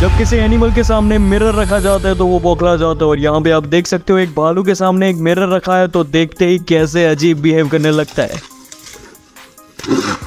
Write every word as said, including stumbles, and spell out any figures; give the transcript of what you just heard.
जब किसी एनिमल के सामने मिरर रखा जाता है तो वो बौखला जाता है। और यहाँ पे आप देख सकते हो एक भालू के सामने एक मिरर रखा है तो देखते ही कैसे अजीब बिहेव करने लगता है।